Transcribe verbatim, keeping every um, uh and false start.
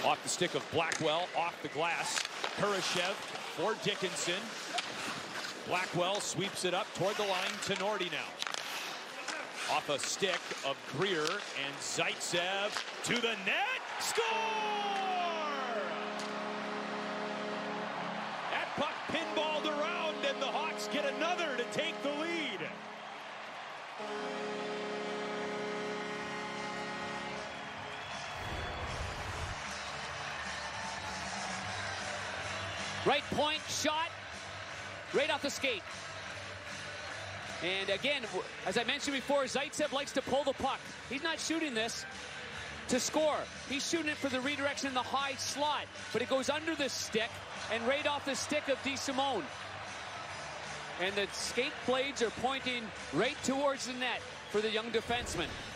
Off the stick of Blackwell, off the glass. Kurashev for Dickinson. Blackwell sweeps it up toward the line to Nordy now. Off a stick of Greer and Zaitsev to the net. Score! That puck pinballed around and the Hawks get another to take the lead. Right point shot, right off the skate. And again, as I mentioned before, Zaitsev likes to pull the puck. He's not shooting this to score. He's shooting it for the redirection in the high slot, but it goes under the stick and right off the stick of DeSimone. And the skate blades are pointing right towards the net for the young defenseman.